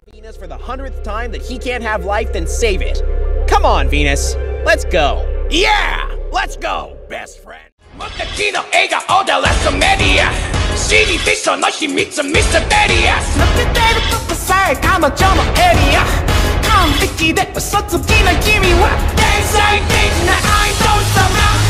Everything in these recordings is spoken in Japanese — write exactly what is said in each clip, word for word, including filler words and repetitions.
Venus for the hundredth time that he can't have life, then save it. Come on, Venus. Let's go. Yeah! Let's go, best friend. 無敵の笑顔でラストメディア知りたいその秘密ミステリアス抜けてるとこさえ彼女のエリア完璧で嘘つきな君は天才的なアイドル様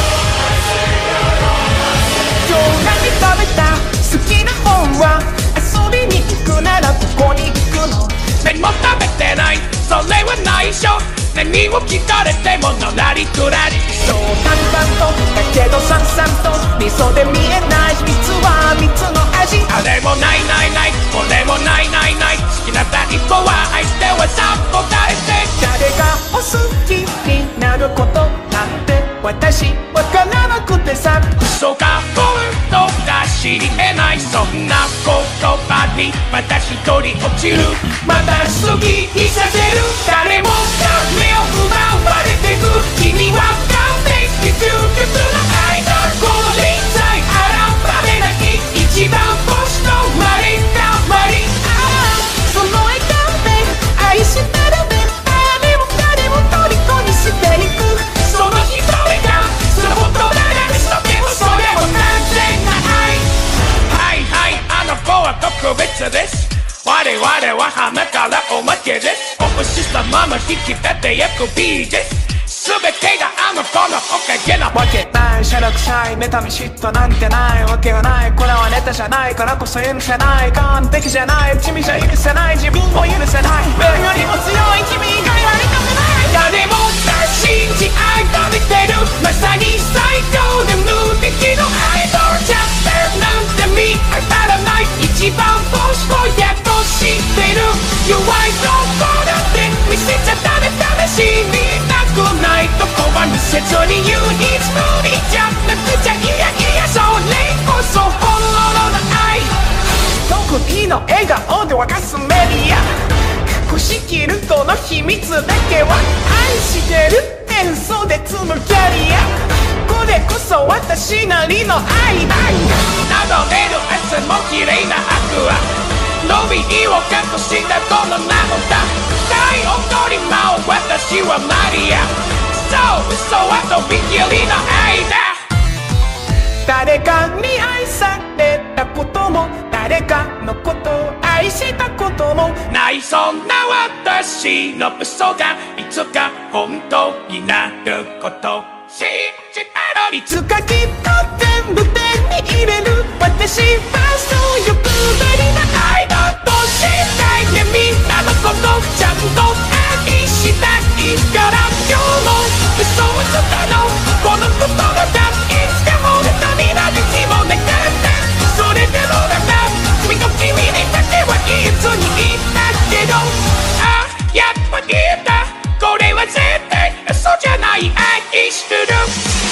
今日何食べた好きな本は遊びに行くならどこに行くの何も食べてないそれは内緒何を聞かれてものらりくらりそう淡々とだけどさんさんと味噌で見えない秘密は蜜の味あれもないないないこれもないないない好きなタイプは相手はさ答えて誰がお好きになることなんて私わからなくてさ嘘か本当か知り得ないそんな言葉に私一人落ちるまた好きにさせる誰もが目を奪われてく君は完璧究極のアイドルこの臨在現れない一番星のマリカマリああその笑顔で愛してるね誰も誰も虜にしていくその一人がその言葉が見そけもそれも完全な愛はいはいあの子は特別です我々は花からおまけですお星様の引き立て役 B です全てがあの子のおかげなわけないしゃらくさい妬み嫉妬なんてないわけがないこれはネタじゃないからこそ許せない完璧じゃない君じゃ許せない自分を許せない目よりも強い君以外は認めない誰もが信じ愛と似てるまさに最高で無敵のアイドルキャスターなんて見当たらない一番星をやっと知ってる弱いとこだって見せちゃダメ試しになくないとこは見せずに唯一無二じゃなくちゃいやいやそれこそ本物の愛得意の笑顔で沸かすメディア隠しきるこの秘密だけは愛してるって嘘で積むキャリアこれこそ私なりの愛だなどれる明日も綺麗な悪は伸びを隠したこの名もだ大踊り舞う私はマリアそう嘘はとびきりの愛だ誰かに愛されたことも誰かのことを愛したこともないそんな私の嘘がいつか本当になること信じたのいつかきっと全部手に入れる私はそう欲張りな愛だとしたいねみんなのことちゃんと愛したいから今日も嘘をつかのこの心がいつかもネタになる日も願ったそれでもだな君の君にだけはいつに言ったけどあやっぱり言ったこれは絶対嘘じゃない愛してる